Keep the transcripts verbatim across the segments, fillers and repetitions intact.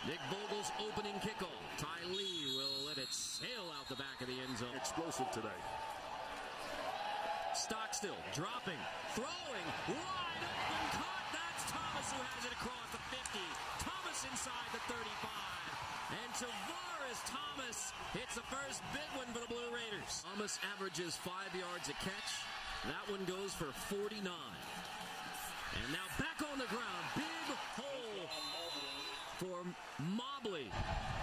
Nick Vogel's opening kickoff. Ty Lee will let it sail out the back of the end zone. Explosive today. Stockstill dropping, throwing, wide open, caught. That's Thomas who has it across the fifty. Thomas inside the thirty-five. And Tavares Thomas hits the first big one for the Blue Raiders. Thomas averages five yards a catch. That one goes for forty-nine. And now back on the ground. Big hole for Mobley.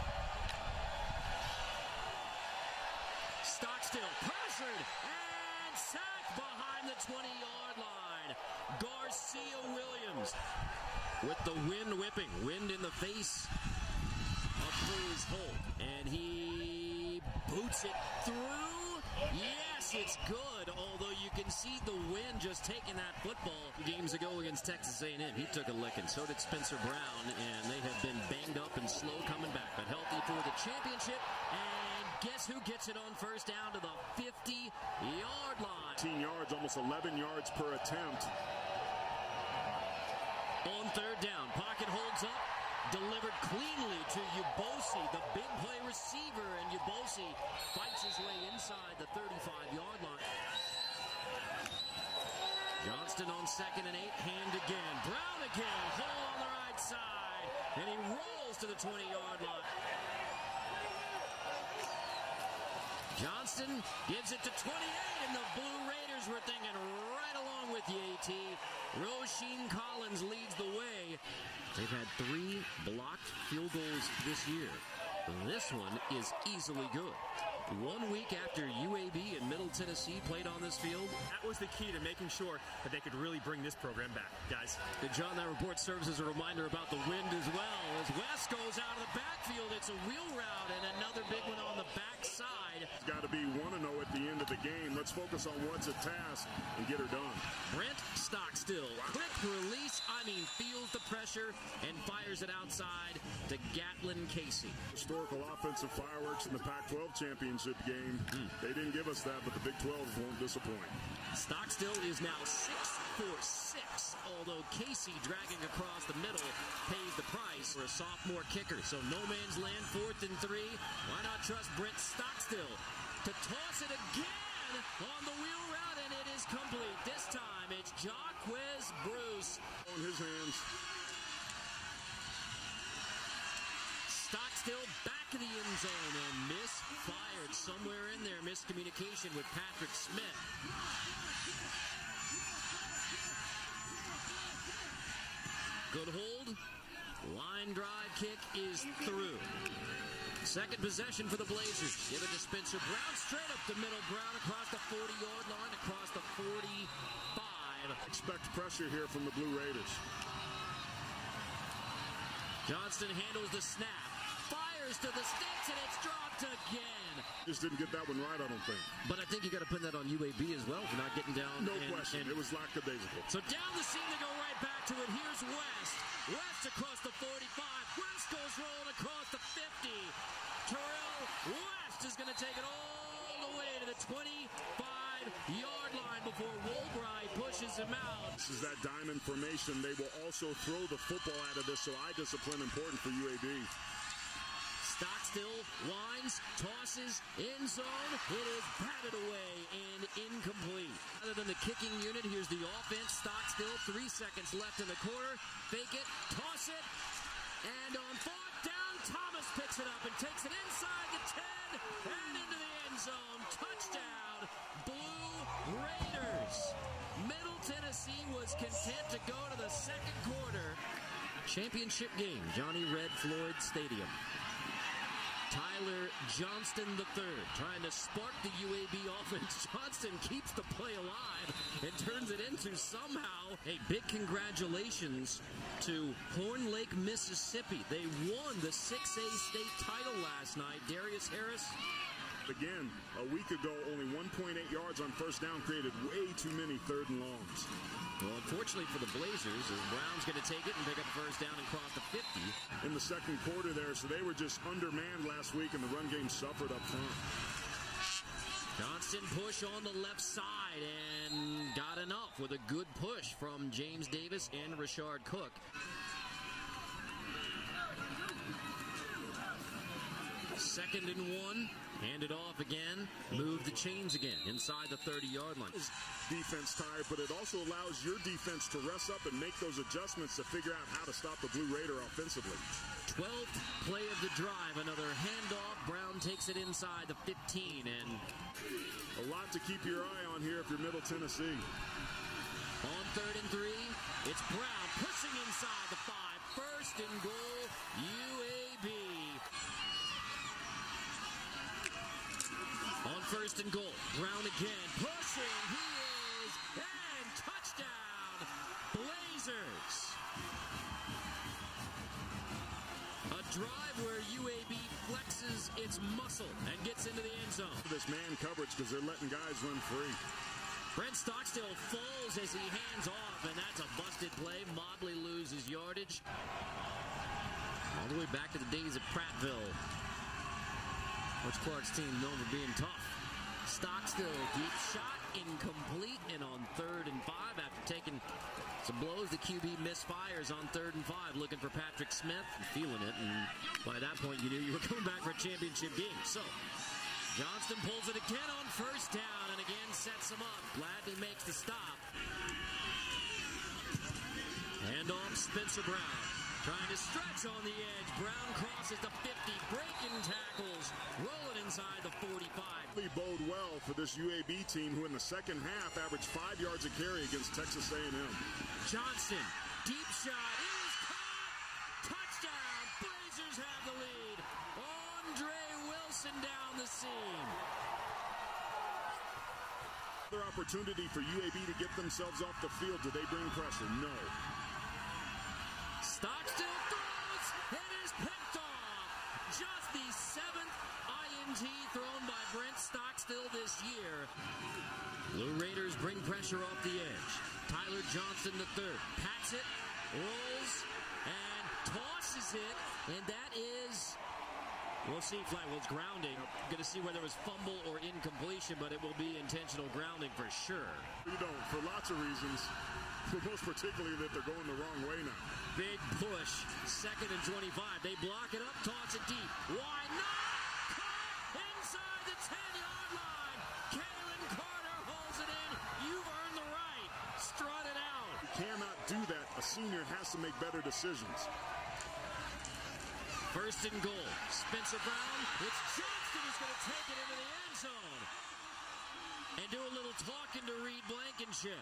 Stockstill pressured and sacked behind the twenty-yard line. Garcia Williams with the wind whipping. Wind in the face of Cruz Holt. And he boots it through. Yes, it's good, although you can see the wind just taking that football. Games ago against Texas A and M, he took a licking. So did Spencer Brown, and they have been banged up and slow coming back, but healthy for the championship. And guess who gets it on first down to the fifty-yard line? fifteen yards, almost eleven yards per attempt. On third down, pocket holds up. Delivered cleanly to Ubosi, the big play receiver, and Ubosi fights his way inside the thirty-five-yard line. Johnston on second and eight, hand again. Brown again, hole on the right side, and he rolls to the twenty-yard line. Johnston gives it to twenty-eight, and the Blue Raiders were thinking right along with you, AT. Roisin Collins leads the way. They've had three blocked field goals this year. This one is easily good. One week after U A B and Middle Tennessee played on this field. That was the key to making sure that they could really bring this program back, guys. And John, that report serves as a reminder about the wind as well. As West goes out of the backfield, it's a wheel route and another big one on the backside. It's got to be one and oh at the end of the game. Let's focus on what's at task and get her done. Brent Stockstill, quick release, I mean feels the pressure and fires it outside to Gatlin Casey. Historical offensive fireworks in the Pac twelve championship game. Mm. They didn't give us that, but the Big twelve won't disappoint. Stockstill is now six for six, although Casey dragging across the middle pays the price for a sophomore kicker. So no man's land, fourth and three. Why not trust Brent Stockstill to toss it again on the wheel route, and it is complete. This time it's Jaquez Bruce. On his hands. Stockstill back in the end zone and misfired somewhere in there. Miscommunication with Patrick Smith. Good hold. Line drive kick is through. Second possession for the Blazers. Give it to Spencer Brown. Straight up the middle. Brown across the forty-yard line, across the forty-five. Expect pressure here from the Blue Raiders. Johnston handles the snap. Fires to the sticks, and it's dropped again. Just didn't get that one right, I don't think. But I think you got to put that on U A B as well for not getting down. No and, question. And, it was lackadaisical. So down the seam, they go right back to it. Here's West. West across the forty-five. West goes rolling across the fifty. Terrell West is going to take it all the way to the twenty-five-yard line before Woolbright pushes him out. This is that diamond formation. They will also throw the football out of this, so eye discipline important for U A B. Stockstill winds, tosses, end zone. It is batted away and incomplete. Other than the kicking unit, here's the offense. Stockstill, three seconds left in the quarter. Fake it, toss it, and on fourth down, Thomas picks it up and takes it inside the ten and into the end zone. Touchdown, Blue Raiders. Middle Tennessee was content to go to the second quarter. Championship game, Johnny Red Floyd Stadium. Tyler Johnston the third trying to spark the U A B offense. Johnston keeps the play alive and turns it into somehow a big congratulations to Horn Lake, Mississippi. They won the six A state title last night. Darius Harris. Again, a week ago, only one point eight yards on first down created way too many third and longs. Well, unfortunately for the Blazers, as Brown's going to take it and pick up first down and cross the fifty. In the second quarter there, so they were just undermanned last week, and the run game suffered up front. Johnston push on the left side and got enough with a good push from James Davis and Rashard Cook. Second and one. Hand it off again. Move the chains again inside the thirty-yard line. Defense tired, but it also allows your defense to rest up and make those adjustments to figure out how to stop the Blue Raider offensively. twelfth play of the drive. Another handoff. Brown takes it inside the fifteen. And a lot to keep your eye on here if you're Middle Tennessee. On third and three, it's Brown pushing inside the five. First and goal, U A B. On first and goal, Brown again, pushing, he is, and touchdown, Blazers. A drive where U A B flexes its muscle and gets into the end zone. This man coverage because they're letting guys run free. Brent Stockstill falls as he hands off, and that's a busted play. Mobley loses yardage. All the way back to the days of Prattville. Coach Clark's team known for being tough. Stockstill, deep shot, incomplete, and on third and five, after taking some blows, the Q B misfires on third and five, looking for Patrick Smith, feeling it, and by that point, you knew you were coming back for a championship game. So, Johnston pulls it again on first down, and again sets him up. Gladney makes the stop. Hand off Spencer Brown. Trying to stretch on the edge. Brown crosses the fifty, breaking tackles, rolling inside the forty-five. They bode well for this U A B team, who in the second half averaged five yards a carry against Texas A and M. Johnson, deep shot, is caught, touchdown, Blazers have the lead. Andre Wilson down the seam. Another opportunity for U A B to get themselves off the field. Do they bring pressure? No. Stockstill throws, it is picked off. Just the seventh I N T thrown by Brent Stockstill this year. Blue Raiders bring pressure off the edge. Tyler Johnson the third, pats it, rolls, and tosses it, and that is, we'll see, flag, well, it's grounding. Going to see whether it was fumble or incompletion, but it will be intentional grounding for sure. You don't, for lots of reasons, but most particularly that they're going the wrong way now. Big push, second and twenty-five. They block it up, toss it deep. Why not? Caught inside the ten-yard line. Kalen Carter holds it in. You've earned the right. Strut it out. You cannot do that. A senior has to make better decisions. First and goal. Spencer Brown. It's Johnston who's going to take it into the end zone. And do a little talking to Reed Blankenship.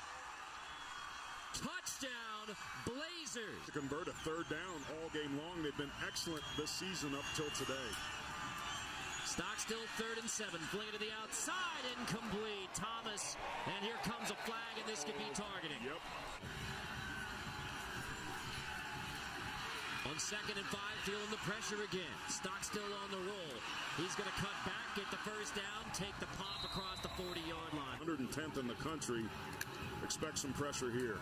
Touchdown, Blazers. To convert a third down all game long. They've been excellent this season up till today. Stockstill third and seven. Fling it to the outside. Incomplete. Thomas. And here comes a flag, and this could be targeting. Yep. On second and five, feeling the pressure again. Stockstill on the roll. He's going to cut back, get the first down, take the pop across the forty-yard line. one hundred tenth in the country. Expect some pressure here.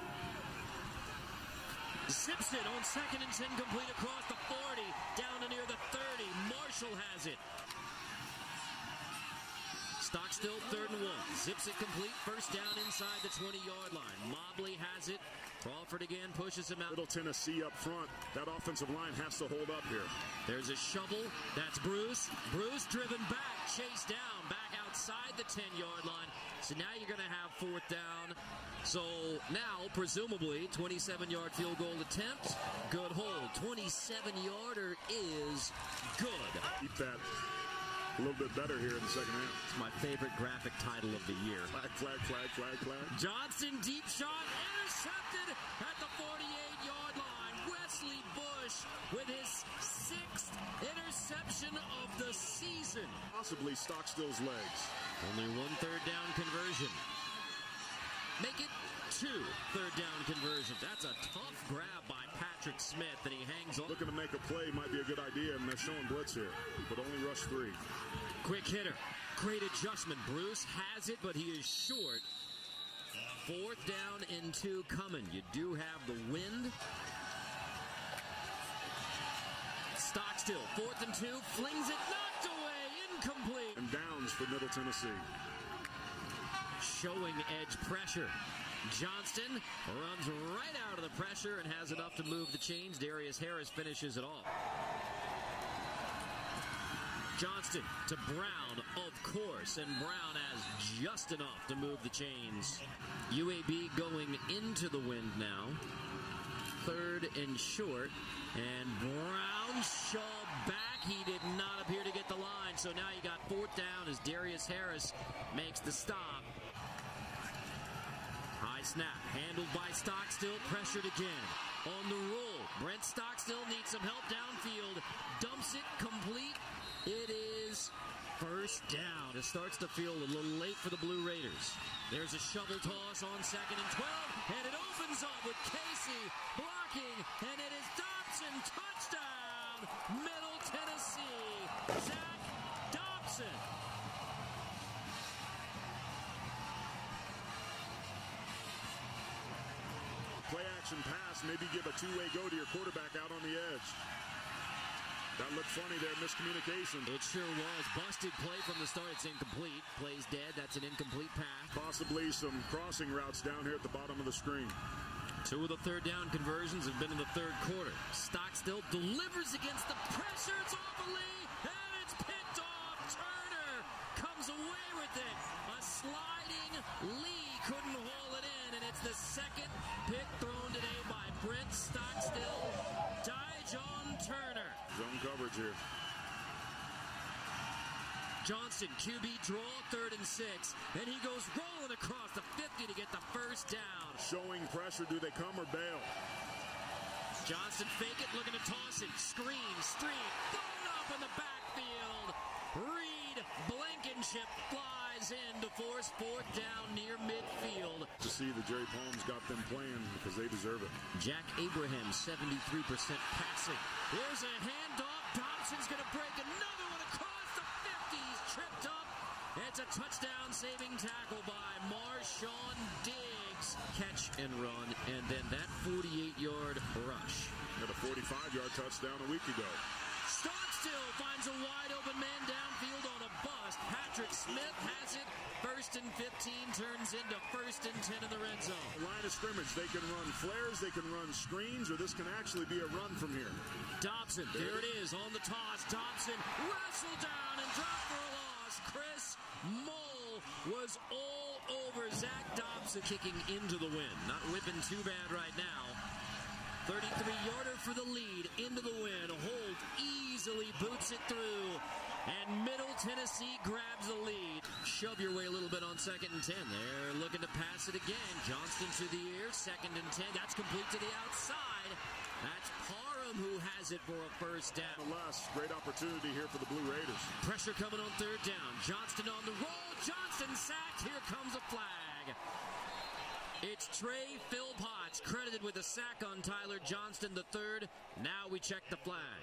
Zips it on second and ten, complete across the forty, down to near the thirty. Marshall has it. Stockstill third and one. Zips it complete, first down inside the twenty-yard line. Mobley has it. Crawford again pushes him out. Middle Tennessee up front. That offensive line has to hold up here. There's a shovel. That's Bruce. Bruce driven back, chased down, back outside the ten-yard line. So now you're going to have fourth down. So now, presumably, twenty-seven-yard field goal attempt. Good hold. twenty-seven-yarder is good. Keep that a little bit better here in the second half. It's my favorite graphic title of the year. Flag, flag, flag, flag, flag. Johnson, deep shot, intercepted at the forty-eight-yard line. Wesley Bush with his sixth interception of the season. Possibly Stockstill's legs. Only one third down conversion. Make it two third down conversions. That's a tough grab by Patrick Smith that he hangs on. Looking to make a play might be a good idea, and they're showing blitz here, but only rush three. Quick hitter. Great adjustment. Bruce has it, but he is short. Fourth down and two coming. You do have the wind. Stockstill, fourth and two, flings it, knocked away, incomplete. And downs for Middle Tennessee. Showing edge pressure. Johnston runs right out of the pressure and has enough to move the chains. Darius Harris finishes it off. Johnston to Brown, of course, and Brown has just enough to move the chains. U A B going into the wind now. Third and short, and Brown shoved back. He did not appear to get the line, so now you got fourth down as Darius Harris makes the stop. High snap, handled by Stockstill, pressured again. On the roll, Brent Stockstill needs some help downfield, dumps it complete. It is first down. It starts to feel a little late for the Blue Raiders. There's a shovel toss on second and twelve, and it opens up with Casey blocking, and it is Dobson, touchdown, Middle Tennessee, Zach Dobson. Play action pass, maybe give a two-way go to your quarterback out on the edge. That looked funny there, miscommunication. It sure was. Busted play from the start. It's incomplete. Play's dead. That's an incomplete pass. Possibly some crossing routes down here at the bottom of the screen. Two of the third down conversions have been in the third quarter. Stockstill delivers against the pressure. It's off a Lee, and it's picked off. Turner comes away with it. A sliding Lee couldn't haul it in, and it's the second pick thrown today by Brent Stockstill. Dijon Turner. Zone coverage here. Johnston, Q B draw, third and six. And he goes rolling across the fifty to get the first down. Showing pressure. Do they come or bail? Johnston fake it, looking to toss it. Screen, street, thrown up in the backfield. Reed Blankenship flies in to force fourth down near midfield. To see that Jerry Palm's got them playing because they deserve it. Jack Abraham, seventy-three percent passing. There's a handoff. Dobson's going to break another one across the fifty. He's tripped up. It's a touchdown-saving tackle by Marshawn Diggs. Catch and run, and then that forty-eight-yard rush. Got a forty-five-yard touchdown a week ago. Stockstill finds a wide-open man downfield on a bust. Patrick Smith has it. First and fifteen turns into first and ten in the red zone. Line of scrimmage, they can run flares, they can run screens, or this can actually be a run from here. Dobson, there, there it is on the toss. Dobson wrestled down and dropped for a loss. Chris Mole was all over Zach Dobson, kicking into the wind. Not whipping too bad right now. thirty-three-yarder for the lead, into the wind. Holt easily boots it through, and Middle Tennessee grabs the lead. Shove your way a little bit on second and ten. They're looking to pass it again. Johnston to the air, second and ten. That's complete to the outside. That's Parham who has it for a first down. Nonetheless, great opportunity here for the Blue Raiders. Pressure coming on third down. Johnston on the roll. Johnston sacked. Here comes a flag. It's Trey Philpotts credited with a sack on Tyler Johnston the third. Now we check the flag.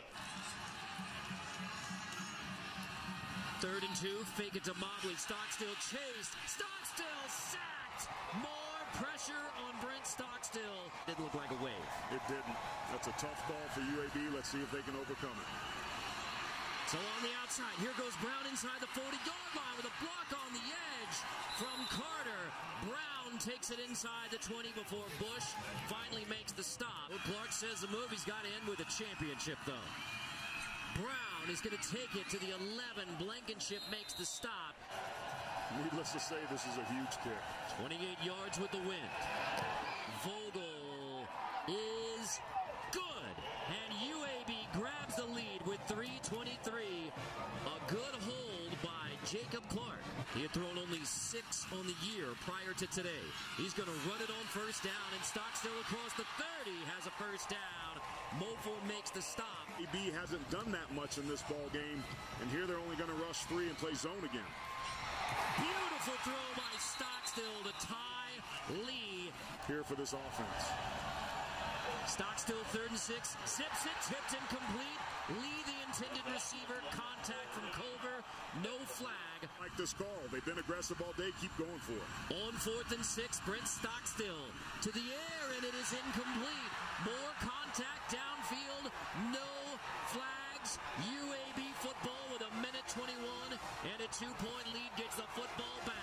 Third and two, fake it to Mobley. Stockstill chased. Stockstill sacked. More pressure on Brent Stockstill. Didn't look like a wave. It didn't. That's a tough ball for U A B. Let's see if they can overcome it. So on the outside, here goes Brown inside the forty-yard line with a block on the edge from Carter. Brown takes it inside the twenty before Bush finally makes the stop. Clark says the movie's got to end with a championship, though. Brown is going to take it to the eleven. Blankenship makes the stop. Needless to say, this is a huge kick. twenty-eight yards with the wind. Vogel is good. And U A B grabs the lead with three twenty-three. A good hold by Jacob Clark. He had thrown only six on the year prior to today. He's going to run it on first down, and Stockstill across the thirty has a first down. Mofor makes the stop. U A B hasn't done that much in this ball game, and here they're only going to rush three and play zone again. Beautiful throw by Stockstill to Ty Lee. Here for this offense. Stockstill third and six. Zips it, tipped incomplete. Lee, the intended receiver. Contact from Culver. No flag. Like this call. They've been aggressive all day. Keep going for it. On fourth and six, Brent Stockstill to the air, and it is incomplete. More contact downfield. No flags. U A B football with a minute twenty-one and a two-point lead gets the football back.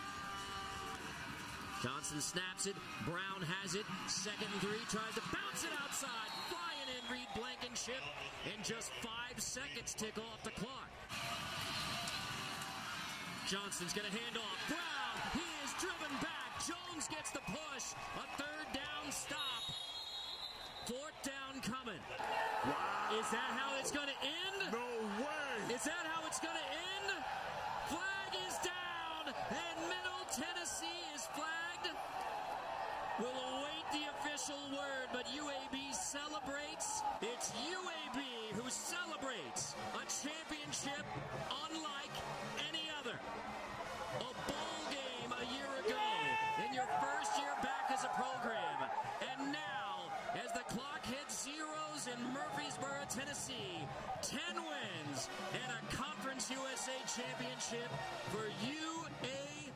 Johnson snaps it. Brown has it. Second and three. Tries to bounce it outside. Flying in Reed Blankenship. And just five seconds tick off the clock. Johnston's going to hand off. Brown, he is driven back. Jones gets the push. A third down stop. Fourth down coming. Wow. Is that how it's going to end? No way. Is that how it's going to end? Flag is down, and Middle Tennessee is flagged. We'll await the official word, but U A B celebrates. It's U A B who celebrates a championship unlike any other. A bowl game a year ago in your first year back as a program. And now, as the clock hits zeros in Murfreesboro, Tennessee, ten wins and a Conference U S A championship for U A B.